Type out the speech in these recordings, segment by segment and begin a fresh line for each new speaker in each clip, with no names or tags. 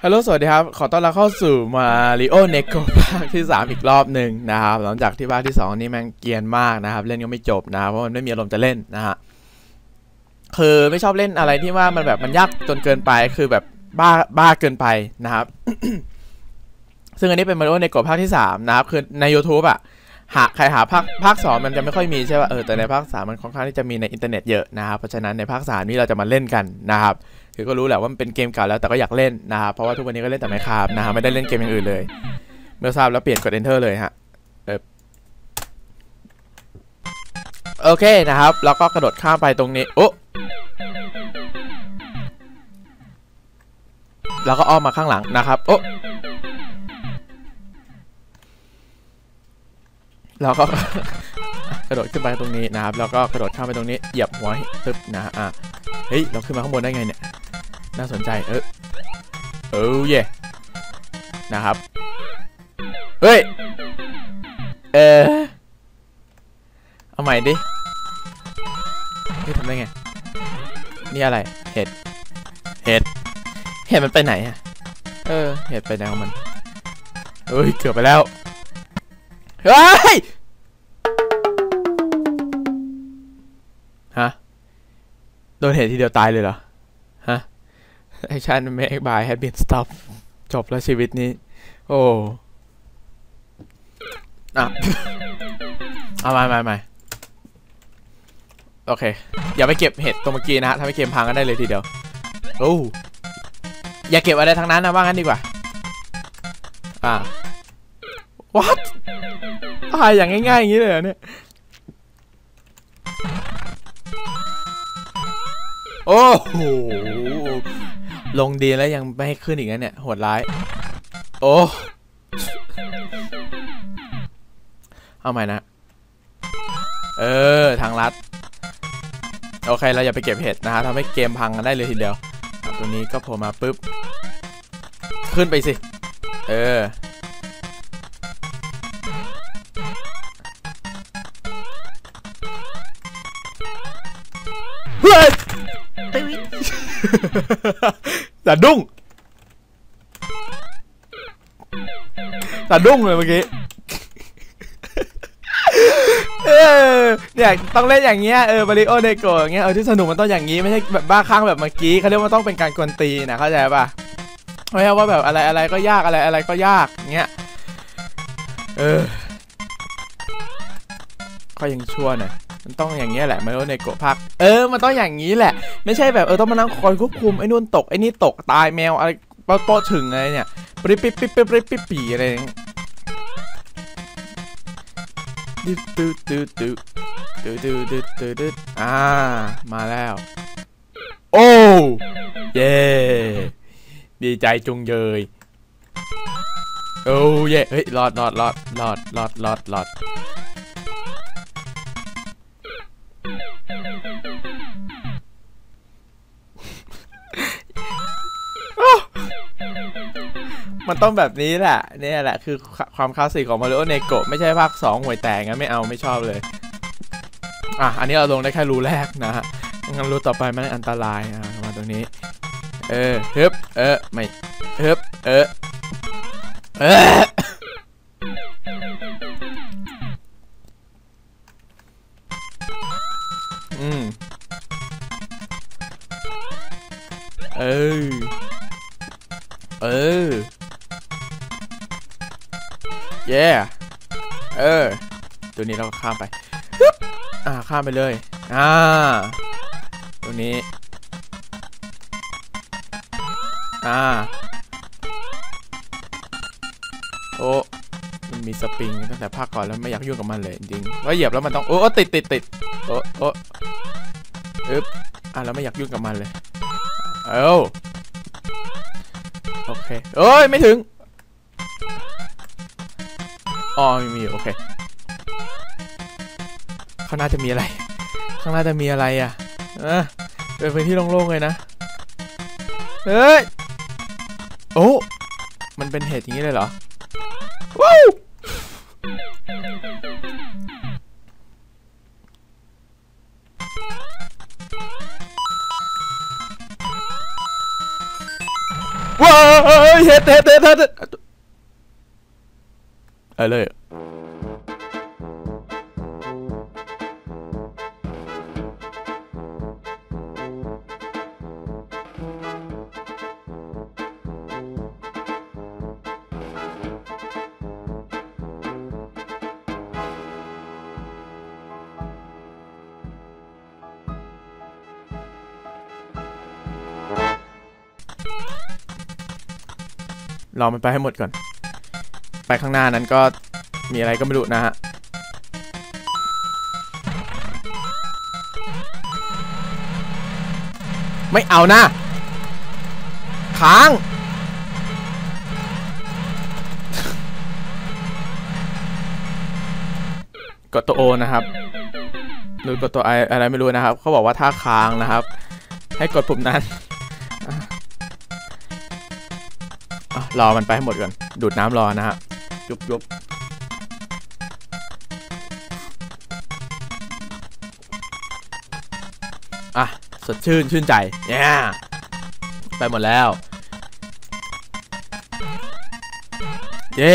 ฮัลโหลสวัสดีครับขอต้อนรับเข้าสู่มาริโอเนโกภาคที่3อีกรอบหนึ่งนะครับหลังจากที่ภาคที่2นี่แม่งเกรียนมากนะครับเล่นก็ไม่จบนะเพราะมันไม่มีอารมณ์จะเล่นนะฮะคือไม่ชอบเล่นอะไรที่ว่ามันแบบมันยากจนเกินไปคือแบบบ้าเกินไปนะครับ ซึ่งอันนี้เป็นมาริโอเนโกภาคที่3นะครับคือใน YouTube อ่ะใครหาภาค2มันจะไม่ค่อยมีใช่ป่ะแต่ในภาค3มันค่อนข้างที่จะมีในอินเทอร์เน็ตเยอะนะครับเพราะฉะนั้นในภาค3นี่เราจะมาเล่นกันนะครับคือก็รู้แหละว่ามันเป็นเกมเก่าแล้วแต่ก็อยากเล่นนะครับเพราะว่าทุกวันนี้ก็เล่นแต่ Minecraft นะครับไม่ได้เล่นเกมอย่างอื่นเลยเมื่อทราบแล้วเปลี่ยนกด Enter เลยฮะโอเคนะครับแล้วก็กระโดดข้ามไปตรงนี้โอ้แล้วก็อ้อมมาข้างหลังนะครับโอ้แล้วก็ กระโดดขึ้นไปตรงนี้นะครับแล้วก็กระโดดข้ามไปตรงนี้เหยียบหัวตึ๊บนะเฮ้ยเราขึ้นมาข้างบนได้ไงเนี่ยน่าสนใจเย่นะครับเฮ้ยเอาใหม่ดินี่ทำได้ไงนี่อะไรเห็ดมันไปไหนอะเห็ดไปไหนของมันเฮ้ยเกือบไปแล้วเฮ้ยฮะโดนเห็ดทีเดียวตายเลยเหรอฮะแอคชั่นเมคบายแฮปปี้สต็อปจบแล้วชีวิตนี้โอ้เอาไม่โอเคอย่าไปเก็บเห็ดตรงเมื่อกี้นะฮะทำให้เกมพังกันได้เลยทีเดียวโอ้อย่าเก็บอะไรทั้งนั้นนะว่างั้นดีกว่าwhat ตายอย่างง่ายๆอย่างนี้เลยเนี่ยโอ้โหลงดีแล้วยังไม่ให้ขึ้นอีกนะเนี่ยโหดร้ายโอ้เอาใหม่นะทางลัดโอเคเราอย่าไปเก็บเห็ดนะฮะทำให้เกมพังกันได้เลยทีเดียวตัวนี้ก็โผล่มาปุ๊บขึ้นไปสิเฮ้ยสะดุ้งเลยเมื่อกี้เนี่ยต้องเล่นอย่างเงี้ยมาริโอเนโกอย่างเงี้ยที่สนุกมันต้องอย่างงี้ไม่ใช่แบบบ้าคลั่งแบบเมื่อกี้เขาเรียกว่าต้องเป็นการกวนตีนะเข้าใจป่ะไม่ใช่ว่าแบบอะไรก็ยากอะไรก็ยากเงี้ยก็ยังชั่วหน่อยมันต้องอย่างเงี้ยแหละมาริโอเนโกภาคมันต้องอย่างงี้แหละไม่ใช่แบบต้องมานั่งคอยควบคุมไอ้นู่นตกไอ้นี่ตกตายแมวอะไรโป๊ะถึงอะไรเนี่ยปิ๊บอะไรดืดมาแล้วโอ้เย่ดีใจจุงเยยโอ้เย่เฮ้ยรอดมันต้องแบบนี้แหละนี่แหละคือความคลาสสิกของมาริโอเนโกะไม่ใช่ภาค2ห่วยแตกงั้นไม่ชอบเลยอันนี้เราลงได้แค่รูแรกนะฮะงั้นรูต่อไปมันอันตรายมาตรงนี้ฮึบไม่ฮึบเย่ตัวนี้เราก็ข้ามไปข้ามไปเลยตัวนี้โอ้มันมีสปริงตั้งแต่ภาคก่อนแล้วไม่อยากยุ่งกับมันเลยจริงๆแล้วเหยียบแล้วมันต้องติดแล้วไม่อยากยุ่งกับมันเลยโอเคไม่ถึงไม่มีโอเคข้างหน้าจะมีอะไรเป็นพื้นที่โล่งๆเลยนะมันเป็นเหตุอย่างนี้เลยเหรอว้าวว้ายเฮ็ดเลยรอมันไปให้หมดก่อนไปข้างหน้านั้นก็มีอะไรก็ไม่รู้นะฮะไม่เอานะค้างกดตัว O นะครับหรือกดตัว I อะไรไม่รู้นะครับเขาบอกว่าถ้าค้างนะครับให้กดปุ่มนั้นรอมันไปให้หมดก่อนดูดน้ำรอนะฮะยุบสดชื่นใจเนี่ยไปหมดแล้วเย่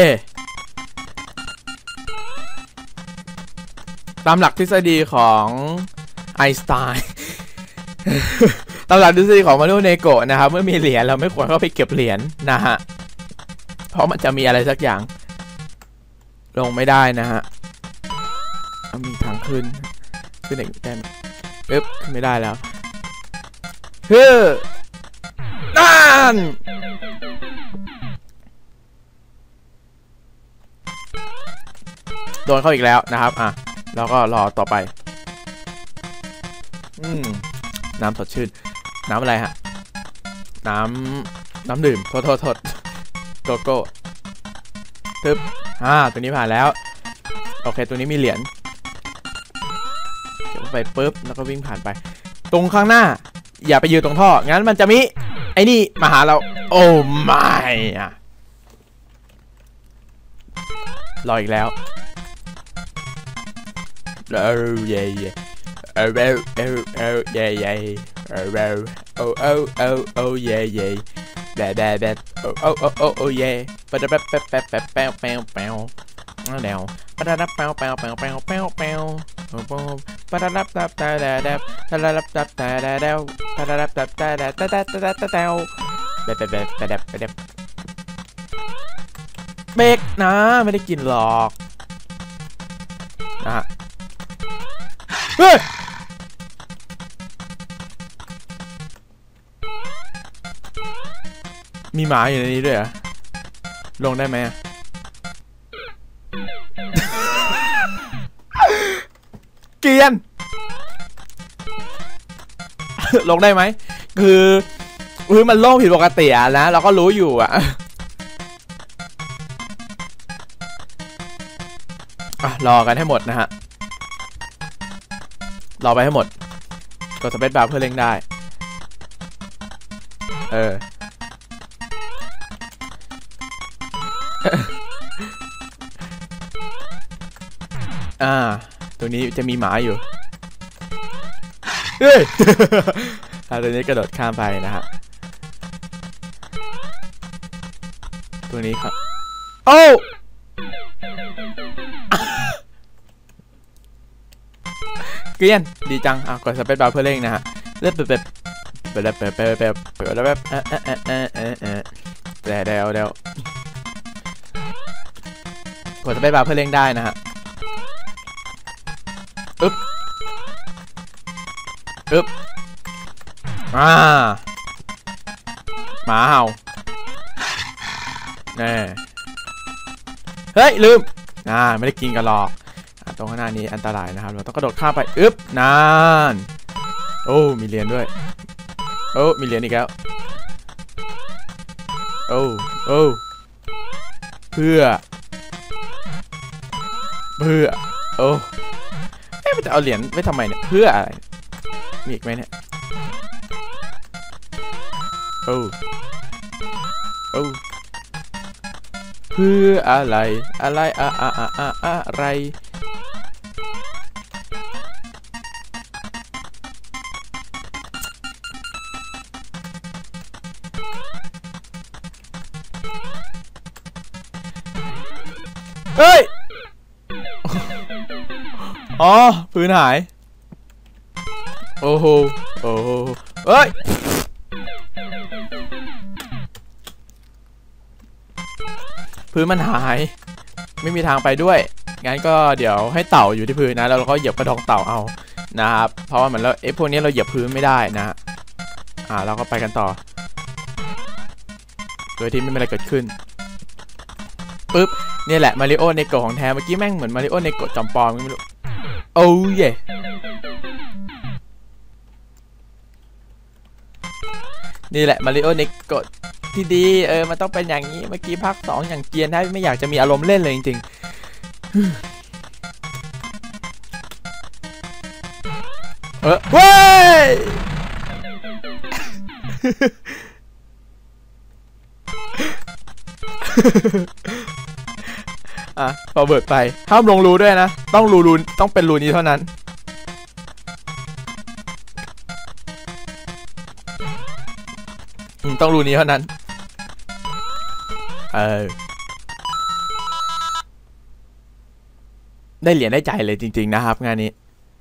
ตามหลักทฤษฎีของไอน์สไตน์ตามหลักทฤษฎีของมารุเนโกะนะครับเมื่อมีเหรียญเราไม่ควรเข้าไปเก็บเหรียญนะฮะเพราะมันจะมีอะไรสักอย่างลงไม่ได้นะฮะมีทางขึ้นอีกแต้มปึ๊บขึ้นไม่ได้แล้วนั่นโดนเข้าอีกแล้วนะครับแล้วก็รอต่อไปน้ำสดชื่นน้ำอะไรฮะน้ำดื่มโทษโกโก้ตึ๊บตัวนี้ผ่านแล้วโอเคตัวนี้มีเหรียญเก็บไปปุ๊บแล้วก็วิ่งผ่านไปตรงข้างหน้าอย่าไปยืนตรงท่องั้นมันจะมีไอ้นี่มาหาเราโอ้ไม่รออีกแล้วเย่เย่เย่โอ้เย่เย่แบบโอ้เย่ปะดับแป๊บแล้วปะดับแป๊วปะดับปะดับปะดับเบรกนะไม่ได้กินหรอกนะฮะเฮ้ยมีหมาอยู่ในนี้ด้วยเหรอลงได้ไหมเกียน ลงได้ไหมคือมันโล่งผิดปกตินะเราก็รู้อยู่รอกันให้หมดนะฮะรอไปให้หมดกดสเปซบาร์เพื่อเร่งได้ตัวนี้จะมีหมาอยู่เฮ้ยตัวนี้กระโดดข้ามไปนะฮะตัวนี้ครับโอ้เกลียนดีจังกดสเปซบาร์เพื่อเร่งนะฮะเริ่มแบบแล้วกดสเปซบาร์เพื่อเร่งได้นะฮะอึ๊บหมาเห่าแน่เฮ้ยลืมไม่ได้กินกันหรอกตรงข้างหน้านี้อันตรายนะครับเราต้องกระโดดข้ามไปอึ๊บนานโอ้มีเหรียญด้วยโอ้มีเหรียญอีกแล้วโอ้เพื่อโอ้มันจะเอาเหรียญไว้ทำไมเนี่ยเพื่ออะไรมีอีกไหมเนี่ยโอ้เพื่ออะไรอะไรเฮ้ยอ๋อพื้นหายโอ้โหโอ้โหเฮ้ยพื้นมันหายไม่มีทางไปด้วยงั้นก็เดี๋ยวให้เต่าอยู่ที่พื้นนะแล้วเราก็เหยียบกระดองเต่าเอานะครับเพราะว่าเหมือนเราพวกนี้เราเหยียบพื้นไม่ได้นะเราก็ไปกันต่อโดยที่ไม่มีอะไรเกิดขึ้นปึ๊บนี่แหละมาริโอเนโกะของแท้เมื่อกี้แม่งเหมือนมาริโอเนโกะจอมปลอมไม่รู้โอ้ยนี่แหละมาริโอเนโกะที่ดีมันต้องเป็นอย่างนี้เมื่อกี้ภาค2อย่างเกียนถ้าไม่อยากจะมีอารมณ์เล่นเลยจริงๆเว้ยพอเบิดไปห้ามลงรูด้วยนะต้องรูต้องเป็นรูนี้เท่านั้นต้องรูนี้เท่านั้นได้เหรียญได้ใจเลยจริงๆนะครับงานนี้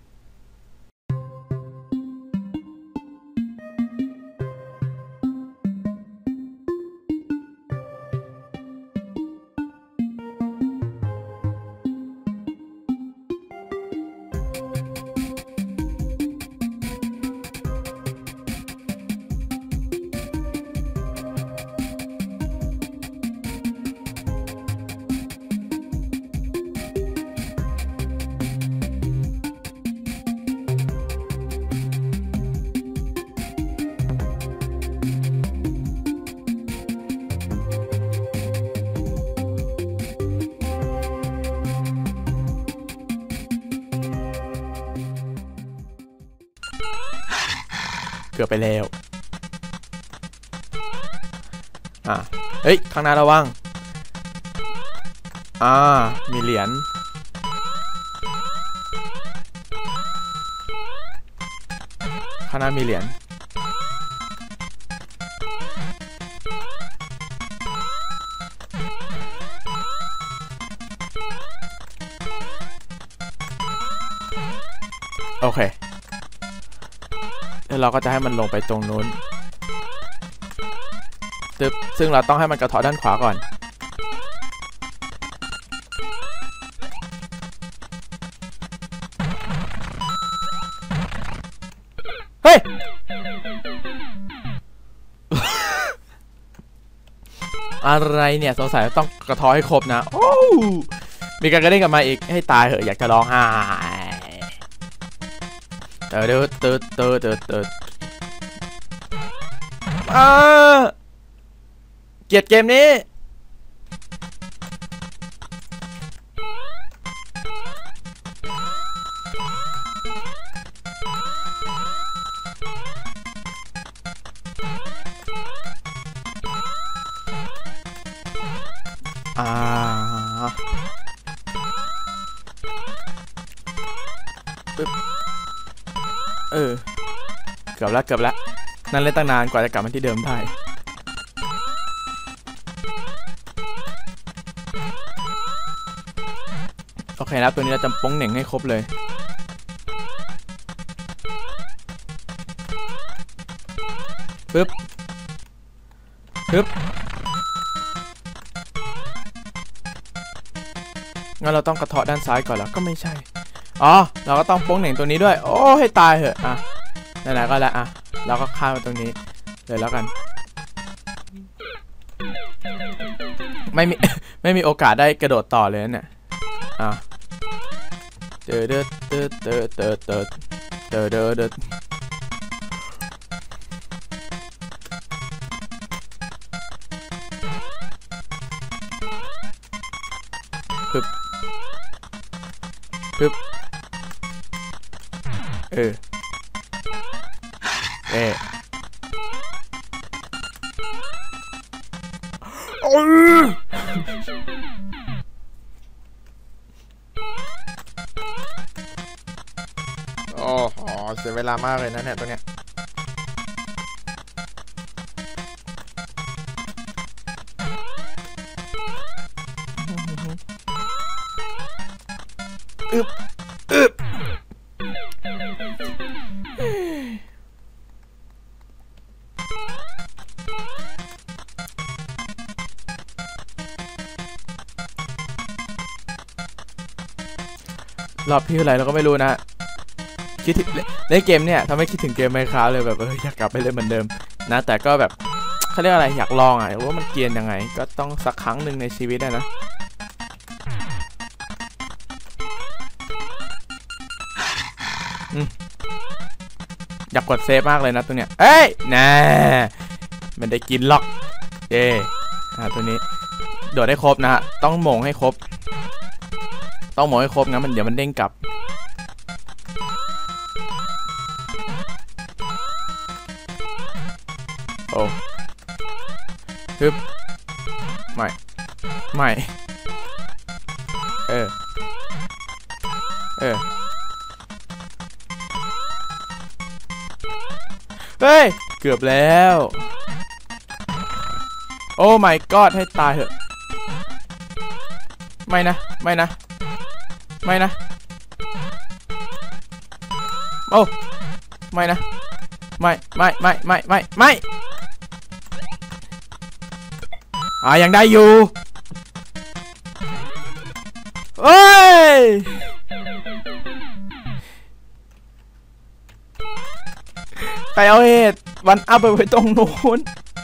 เกือบไปแล้วเฮ้ยข้างหน้าระวังมีเหรียญข้างหน้ามีเหรียญโอเคแล้วเราก็จะให้มันลงไปตรงนู้นซึ่งเราต้องให้มันกระเทาะด้านขวาก่อนเฮ้ย อะไรเนี่ยสงสัยต้องกระเทาะให้ครบนะโอ้มีการกระเด้งกลับมาอีกให้ตายเหอะอยากจะร้องไห้เติร์ดเกลียดเกมนี้ปึ๊บเกือบแล้วนั่นเล่นตั้งนานกว่าจะกลับมาที่เดิมได้โอเคนะตัวนี้เราจะป้องเหน่งให้ครบเลยปึ๊บงั้นเราต้องกระเทาะด้านซ้ายก่อนแล้วก็ไม่ใช่เราก็ต้องโป้งเหน่งตัวนี้ด้วยโอ้ให้ตายเหอะไหนๆก็แล้วเราก็ข้ามไปตรงนี้เลยแล้วกันไม่มีโอกาสได้กระโดดต่อเลยเนี่ยเดินปึ๊บโอ้โหเสียเวลามากเลยนะเนี่ยตัวเนี้ยอึบอึบรอบที่เท่าไหร่เราก็ไม่รู้นะคิดถึงในเกมเนี่ยทำให้คิดถึงเกมไมน์คราฟเลยแบบอยากกลับไปเล่นเหมือนเดิมนะแต่ก็แบบเขาเรียกอะไรอยากลองอ่ะว่ามันเกรียนยังไงก็ต้องสักครั้งหนึ่งในชีวิตนะอยากกดเซฟมากเลยนะตัวเนี้ยเอ้ยน่ามันได้กินล็อกเย่ตัวนี้โดดได้ครบนะฮะต้องโหม่งให้ครบต้องโหม่งให้ครบงั้นมันเดี๋ยวมันเด้งกลับโอ้ฮึบไม่เฮ้ยเกือบแล้วโอ้ my god ให้ตายเถอะไม่นะโอ้ไม่นะไม่ยังได้อยู่เอ้ยไปเอาเห็ดวันอัพไปไว้ตรงนู้น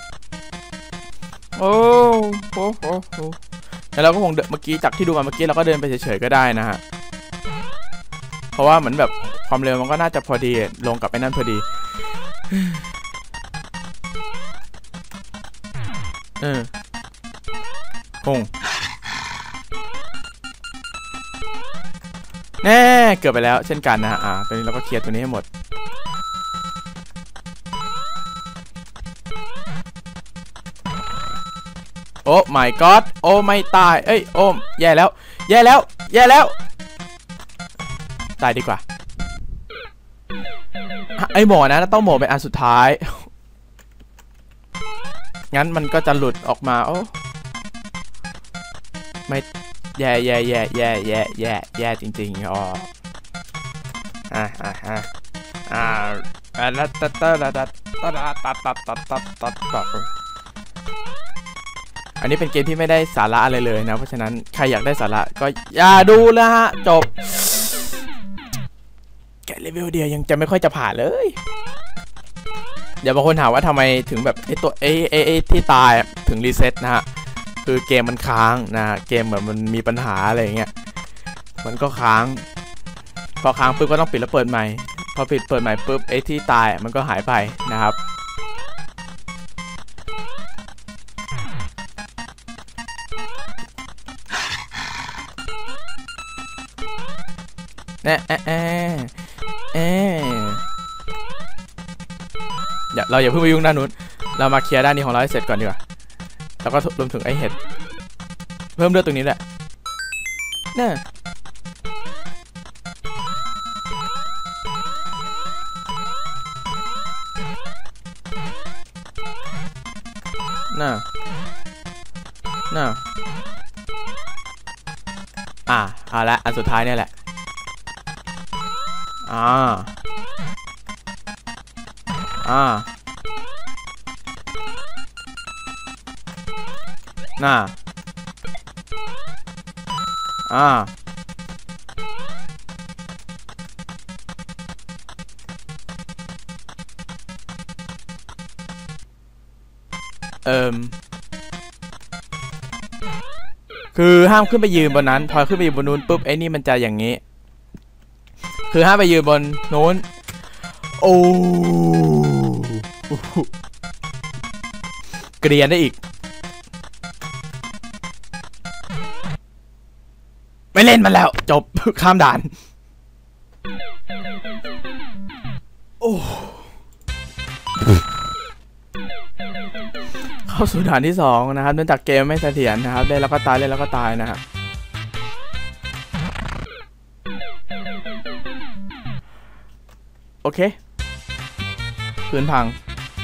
โอ้โหแล้วเราก็คงเมื่อกี้จากที่ดูมาเมื่อกี้เราก็เดินไปเฉยๆก็ได้นะฮะเพราะว่าเหมือนแบบความเร็วมันก็น่าจะพอดีลงกับไอ้นั่นพอดีคงแน่เกือบไปแล้วเช่นกันนะฮะตัวนี้เราก็เคลียร์ตัวนี้ให้หมดโอ้ my god โอ้ไม่ตายเอ้ยโอ้แย่แล้วตายดีกว่าไอหมอนะต้องหมอเป็นอันสุดท้ายงั้นมันก็จะหลุดออกมาโอ้ไม่แย่จริงๆอันนี้เป็นเกมที่ไม่ได้สาระอะไรเลยนะเพราะฉะนั้นใครอยากได้สาระก็อย่าดูนะฮะจบแกะเลเวลเดียวยังจะไม่ค่อยจะผ่านเลยเดี๋ยวบางคนถามว่าทำไมถึงแบบไอตัวที่ตายถึงรีเซ็ตนะฮะคือเกมมันค้างนะเกมเหมือนมันมีปัญหาอะไรอย่างเงี้ยมันก็ค้างพอค้างปุ๊บก็ต้องปิดแล้วเปิดใหม่พอเปิดใหม่ปุ๊บไอ้ที่ตายมันก็หายไปนะครับเราอย่าเพิ่งไปยุ่งด้านนู้นเรามาเคลียร์ด้านนี้ของเราให้เสร็จก่อนดีกว่าแล้วก็รวมถึงไอเห็ดเพิ่มเลือดตรงนี้แหละเนี่ยเอาละอันสุดท้ายเนี่ยแหละคือห้ามขึ้นไปยืนบนนั้นพอขึ้นไปยืนบนนู้นปุ๊บไอ้นี่มันจะอย่างนี้คือห้ามไปยืนบนนู้นโอ้เกรียนได้อีกไม่เล่นมันแล้วจบข้ามด่านโอ้เข้าสู่ด่านที่2นะครับเนื่องจากเกมไม่เสถียรนะครับเล่นแล้วก็ตายนะครับโอเคพื้นพัง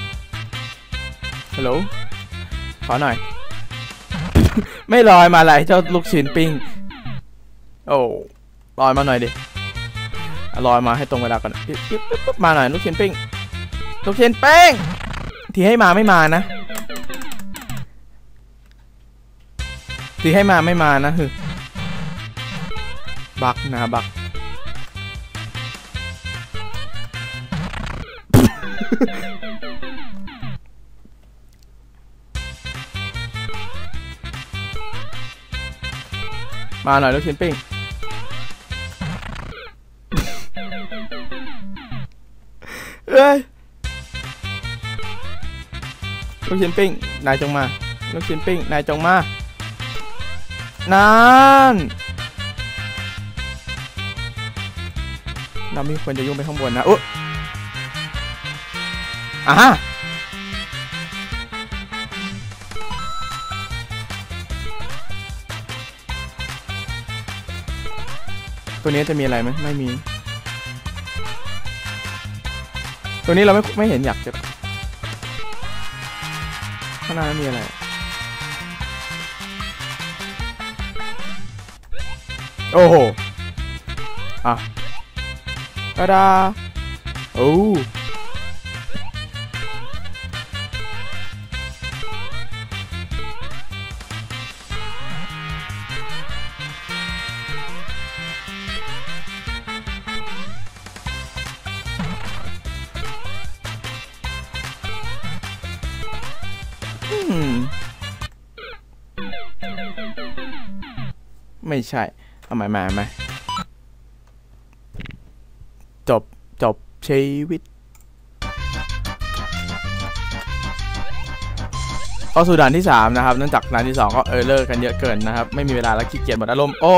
ฮัลโหลขอหน่อย ไม่ลอยมาอะไรเจ้าลูกชิ้นปิ้งโอ้ลอยมาหน่อยดิลอยมาให้ตรงเวลากันมาหน่อยลูกชิ้นปิ้งลูกชิ้นปิ้งที่ให้มาไม่มานะที่ให้มาไม่มานะคือบักนะบักมาหน่อยลูกชิ้นปิ้งเอ้ยลูกชิ้นปิ้งนายจงมาลูกชิ้นปิ้งนายจงมานั่นเราไม่ควรจะยุ่งไปข้างบนนะอุ๊ยตัวนี้จะมีอะไรไหมไม่มีตัวนี้เราไม่เห็นอยากจะข้างหน้ามีอะไรโอ้โหกระดาโอ้ไม่ใช่เอาใหม่จบชีวิตเข้าสู่ด่านที่3นะครับเนื่องจากด่านที่2ก็เลิกกันเยอะเกินนะครับไม่มีเวลาแล้วขี้เกียจหมดอารมณ์โอ้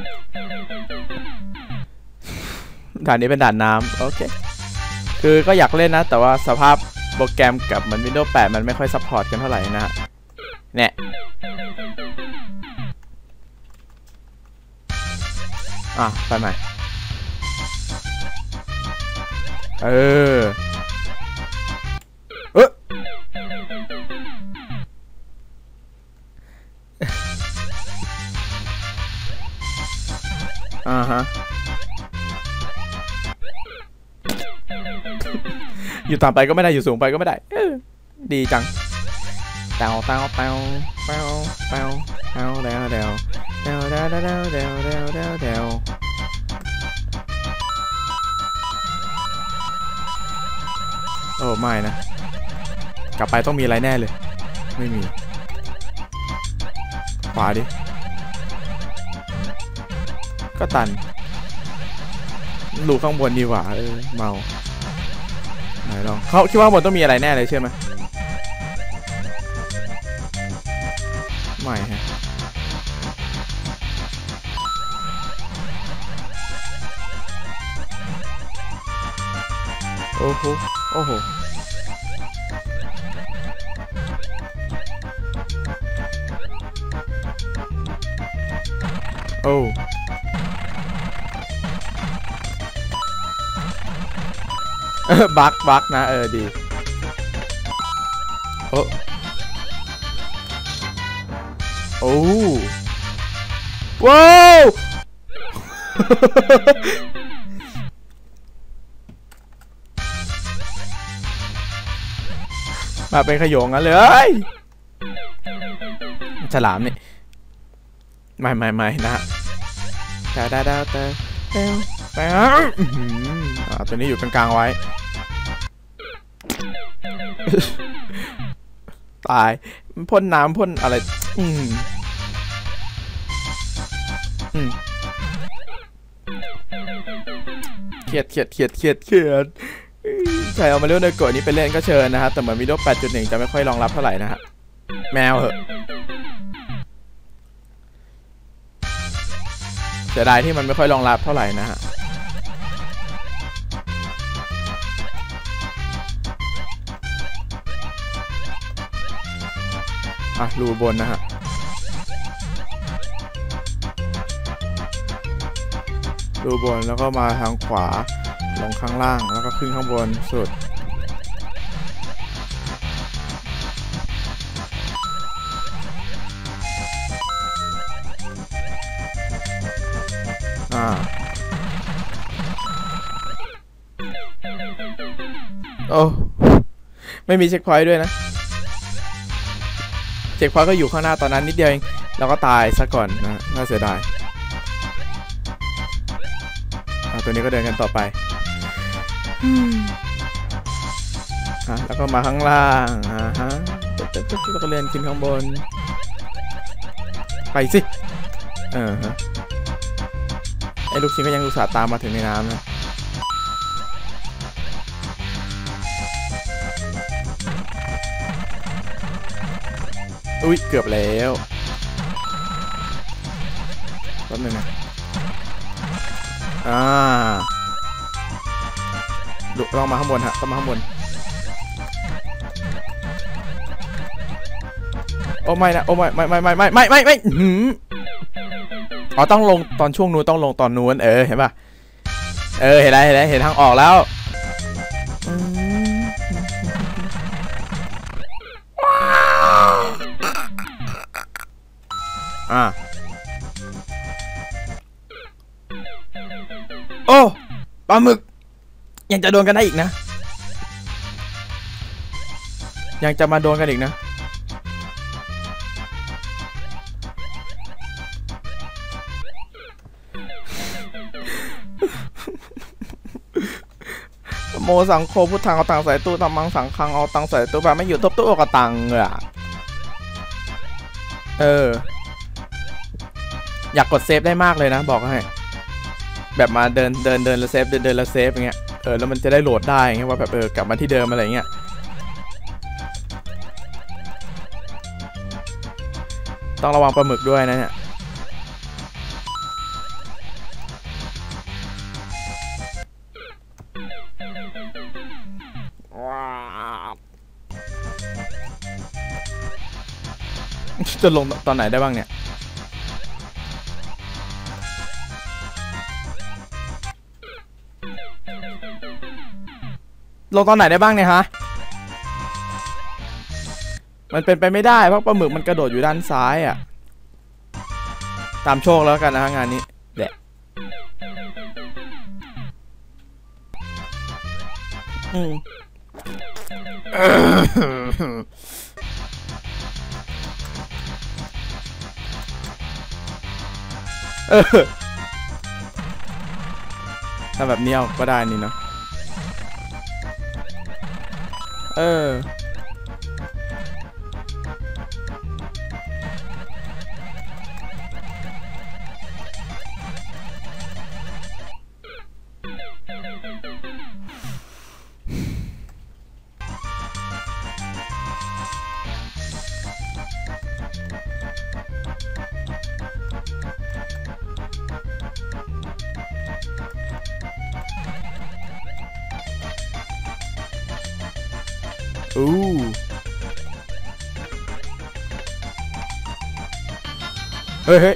ด่านนี้เป็นด่านน้ำโอเคคือก็อยากเล่นนะแต่ว่าสภาพโปรแกรมกับมัน Windows 8มันไม่ค่อยซัพพอร์ตกันเท่าไหร่นะฮะเนี่ยไปใหม่ฮะอยู่ต่ำไปก็ไม่ได้อยู่สูงไปก็ไม่ได้ดีจังเตาโอ้ไม่นะกลับไปต้องมีอะไรแน่เลยไม่มีขวาดิก็ตันดูข้างบนดีกว่าเมาไหนลองเขาคิดว่าข้างบนต้องมีอะไรแน่เลยใช่ไหมไม่ฮะโอ้โหโอ้โหโอ้บักนะดีโอ้ว้าวมาเป็นขโยงงั้นเลยฉลามนี่ไม่นะแต่ตัวนี้อยู่กลางๆไว้ตายพ่นน้ำพ่นอะไรเขียดใครเอามาเล่นในกฎนี้ไปเล่นก็เชิญนะฮะแต่เหมือนวิดีโอ 8.1 จะไม่ค่อยรองรับเท่าไหร่นะฮะแมวเหอะเสียดายที่มันไม่ค่อยรองรับเท่าไหร่นะฮะรูบนนะฮะรูบนแล้วก็มาทางขวาลงข้างล่างแล้วก็ขึ้นข้างบนสุดโอ้ไม่มีเช็คพอยต์ด้วยนะเช็คพอยต์ก็อยู่ข้างหน้าตอนนั้นนิดเดียวเองเราก็ตายซะก่อนนะน่าเสียดายตัวนี้ก็เดินกันต่อไปแล้วก็มาข้างล่างฮะแล้วก็เลื่อนขึ้นข้างบนไปสิฮะไอ้ลูกชิ้นก็ยังอุตส่าห์ตามมาถึงในน้ำนะอุ้ยเกือบแล้วแป๊บนึงนะต้องมาข้างบนฮะต้องมาข้างบนโอ้ไม่นะโอ้ไม่อ๋อต้องลงตอนช่วงนู้นต้องลงตอนนู้นเห็นป่ะเห็นอะไรเห็นทางออกแล้วโอ้ปลาหมึกยังจะโดนกันได้อีกนะยังจะมาโดนกันอีกนะโมสังโฆพุทธังเอาตังใส่ตู้ธรรมังสังฆังเอาตังใส่ตู้แบบไม่อยู่ตู้เอากระตังอ่ะอยากกดเซฟได้มากเลยนะบอกให้แบบมาเดินแล้วเซฟเดินแล้วเซฟอย่างเงี้ยแล้วมันจะได้โหลดได้อย่างเงี้ยว่าแบบกลับมาที่เดิมอะไรเงี้ยต้องระวังปลาหมึกด้วยนะเนี่ยจะลงตอนไหนได้บ้างเนี่ยลงตอนไหนได้บ้างเนี่ยฮะมันเป็นไปไม่ได้เพราะปลาหมึกมันกระโดดอยู่ด้านซ้ายอ่ะตามโชคแล้วกันนะงานนี้แหละถ้าแบบนี้เอาก็ได้นี่เนาะเฮ้ย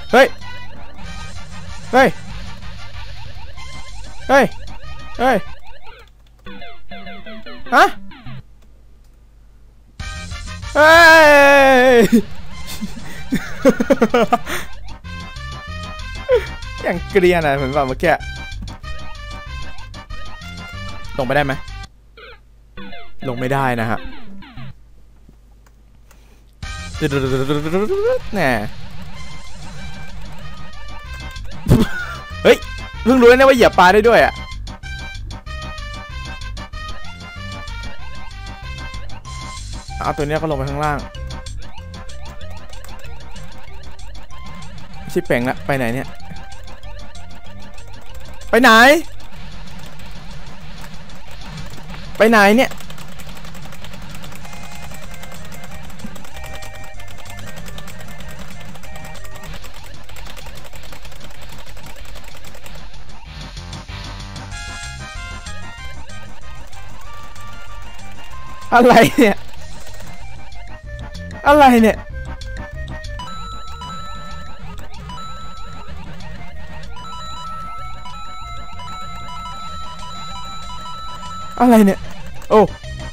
ฮะอย่างเกลียนอะเหมือนแบบเมื่อกี้ลงไปได้ไหมลงไม่ได้นะฮะแน่เฮ้ยเพิ่งรู้นะว่าเหยียบปลาได้ด้วยอ่ะเอาตัวนี้ก็ลงไปข้างล่างชิปเป่งละไปไหนเนี่ยไปไหนเนี่ยอะไรเนี่ยอะไรเนี่ยโอ้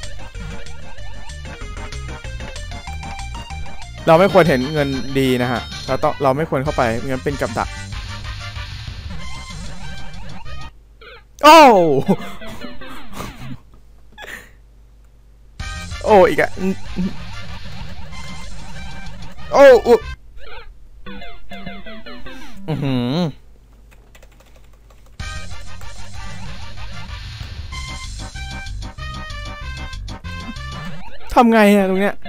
เราไม่ควรเห็นเงินดีนะฮะเราไม่ควรเข้าไปเงินเป็นกับดักโอ้โอ้อีกอะโอ้ทำไงอะตรงเนี้ย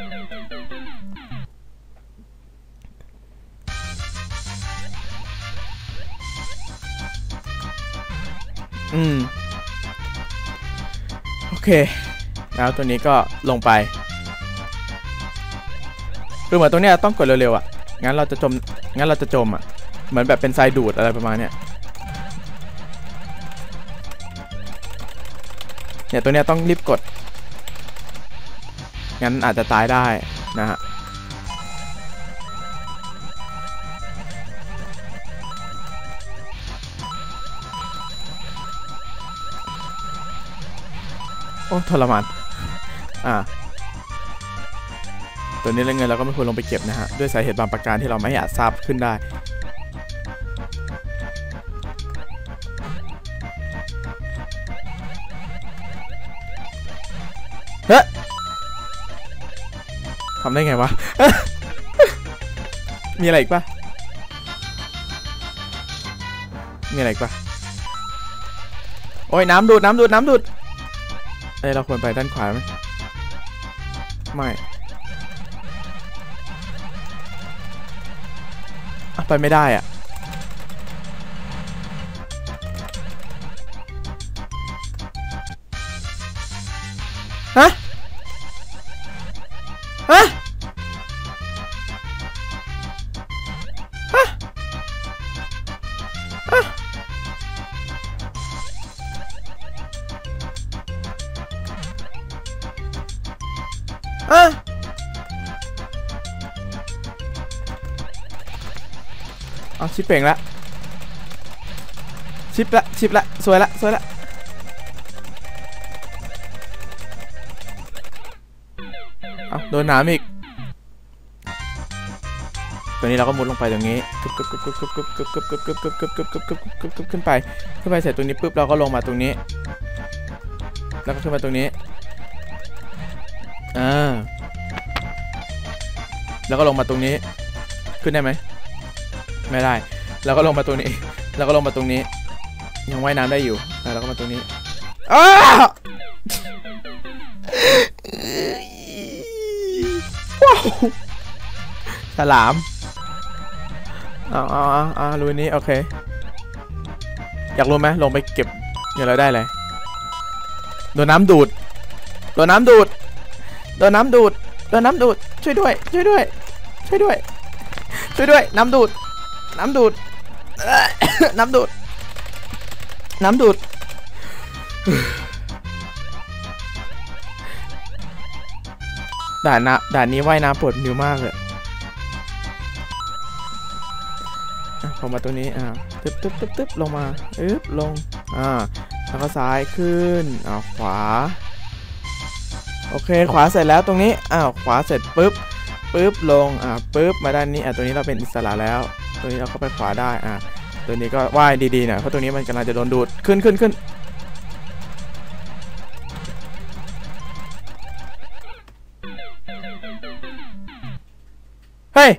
โอเคแล้วตัวนี้ก็ลงไปคือเหมือนตรงเนี้ยต้องกดเร็วๆอ่ะงั้นเราจะจมอ่ะเหมือนแบบเป็นทรายดูดอะไรประมาณเนี้ยตัวเนี้ยต้องรีบกดงั้นอาจจะตายได้นะฮะโอ้ทรมานตัวนี้เรื่องเงินเราก็ไม่ควรลงไปเก็บนะฮะด้วยสาเหตุบางประการที่เราไม่อาจทราบขึ้นได้เฮ้ยทำได้ไงวะ มีอะไรอีกปะโอ้ยน้ำดูดเราควรไปด้านขวาไหมไม่ไปไม่ได้อ่ะฮะเอาชิปเป่งละชิปละสวยละเอาโดนน้ำอีกตัวนี้เราก็มุดลงไปตรงนี้ขึ้นไปเสร็จตรงนี้ปุ๊บเราก็ลงมาตรงนี้แล้วก็ขึ้นมาตรงนี้แล้วก็ลงมาตรงนี้ขึ้นได้ไหมไม่ได้แล้วก็ลงมาตรงนี้ยังว่ายน้ำได้อยู่แล้วก็มาตรงนี้ว้าวฉลามรูนี้โอเคอยากรู้ไหมลงไปเก็บเงินเราได้เลยโดนน้ำดูดน้ำดูดช่วยด้วยน้ำดูดด่านนี้ว่ายน้ำปวดนิ้วมากเลยพอมาตรงนี้ตึ๊บลงมาลงแล้วก็ซ้ายขึ้นขวาโอเคขวาเสร็จแล้วตรงนี้ขวาเสร็จปุ๊บลงปุ๊บมาด้านนี้ตัวนี้เราเป็นอิสระแล้วตัวนี้เราก็ไปขวาได้ตัวนี้ก็ว่ายดีๆหน่อยเพราะตัวนี้มันกำลังจะโดนดูดขึ้นเฮ้ย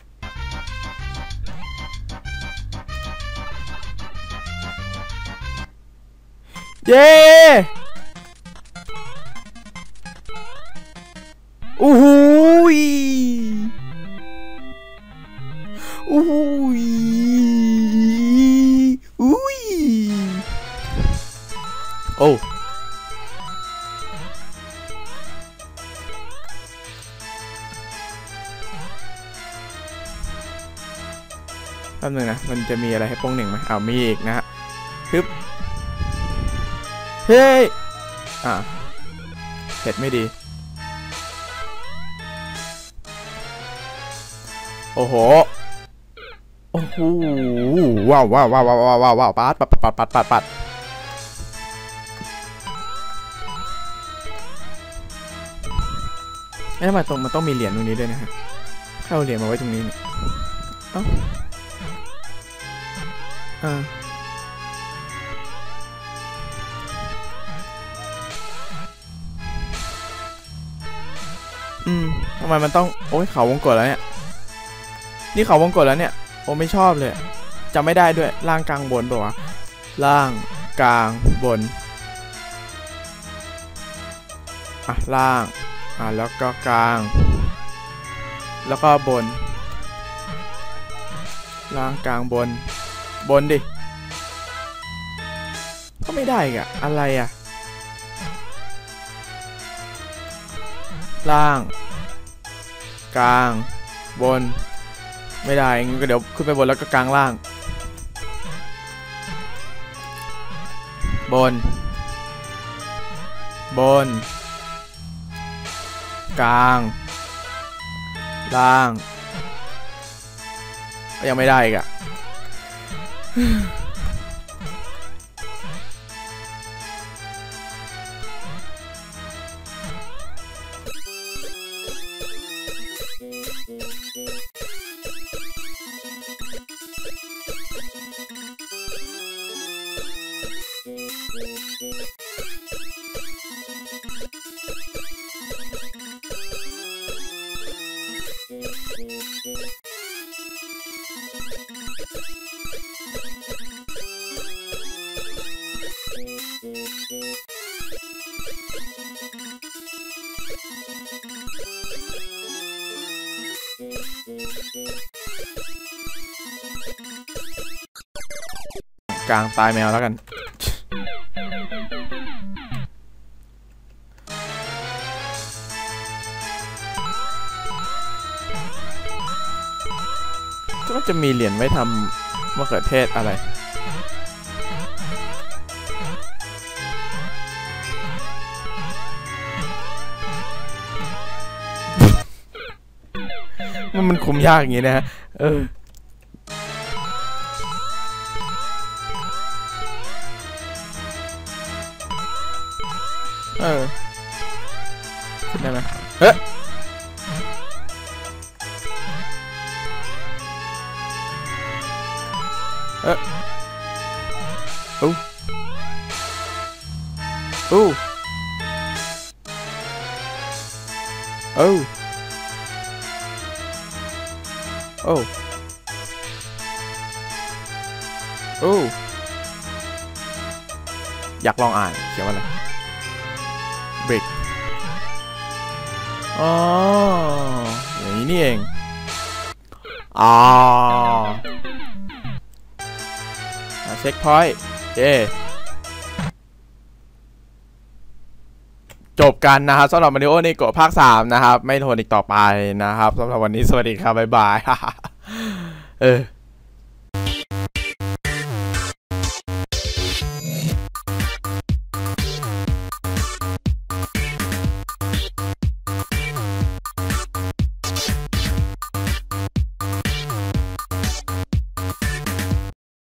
เย้อู้หูยโอ้แป๊บนึงนะมันจะมีอะไรให้โป้งหนึ่งไหมมีอีกนะฮะฮึบเฮ้ยเผ็ดไม่ดีโอ้โหว้าวปัดมันต้องมีเหรียญตรงนี้ด้วยนะฮะเข้าเหรียญมาไว้ตรงนี้เนี่ยทำไมมันต้องโอ้ยเขาวงกตแล้วเนี่ยนี่เขาวงกตแล้วเนี่ยโอ้ไม่ชอบเลยจำไม่ได้ด้วยล่างกลางบนตัวล่างกลางบนล่างแล้วก็กลางแล้วก็บนล่างกลางบนดิก็ไม่ได้อีกอะไรล่างกลางบนไม่ได้งั้นก็เดี๋ยวขึ้นไปบนแล้วก็กลางล่างบนกลางล่างก็ยังไม่ได้อีกกลางตายแมวแล้วกันก็จะมีเหรียญไว้ทำมะเขือเทศอะไรมันคุมยากอย่างนี้นะฮะขึ้นได้ไหมเฮ้ยอยากลองอ่านเขียนว่าอะไรเบรกอย่างนี้นี่เองเช็คพอยต์จบกันนะครับสำหรับมาริโอเนโกะภาค 3นะครับไม่ทนอีกต่อไปนะครับสำหรับวันนี้สวัสดีครับบ๊ายบาย